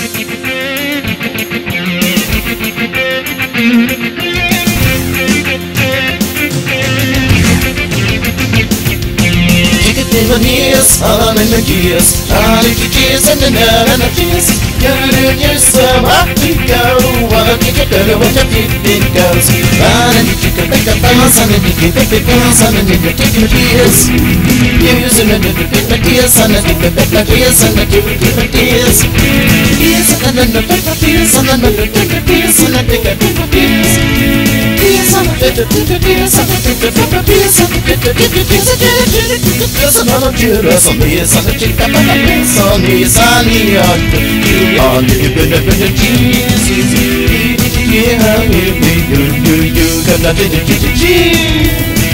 I'm in the gears, all the gears and the nanogears. You're yourself up to go. Wanna get your girl when your feet goes. Run and you can make a bounce and you can make a bounce and you can take your tears. Using a little bit of tears and a little bit of tears and a little bit of tears. Tears and a little bit of tears and a little bit of tears and a little bit of tears. Tears and a little bit of tears and a little bit of tears and a little bit of tears. There's another tears on me, it's on the chick, I'm on me, it's on me, on the good of the cheese. Yeah, you got nothing to cheese.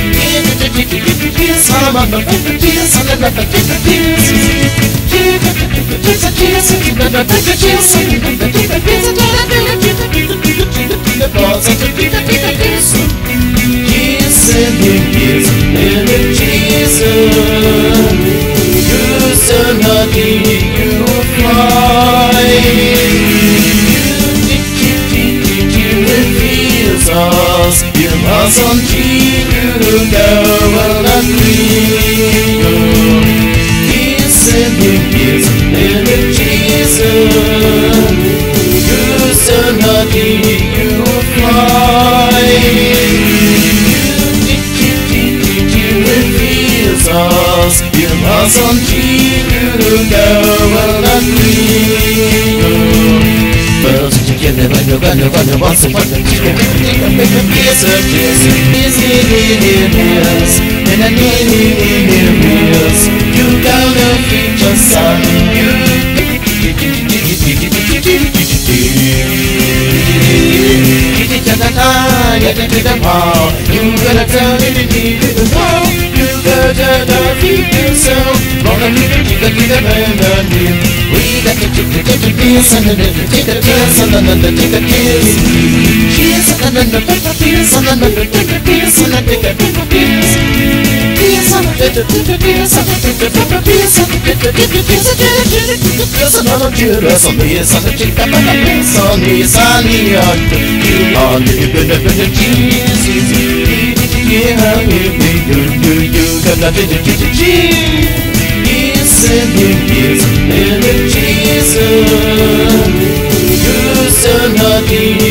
I'm on the tears, I'm on the tears. You must on you go on a dream. Years and years in Jesus. You so naughty, you fly. You refuse us. You must on you go on a dream. Together when you're gonna once upon a time. Yes, and I need you gotta feed your son. You gotta tell it. You gotta feed yourself. We got to take the pills and then take the pills and then take the pills. Cheers and then take the pills and then take the pills and then take the pills. Pills and then take the pills and then take the pills and then take the pills. There's another curious on me, it's on the chick, I'm on the pills on me, it's on me, on the good cheese. Yeah, you got nothing to cheese. Years in the Jesus. You so naughty.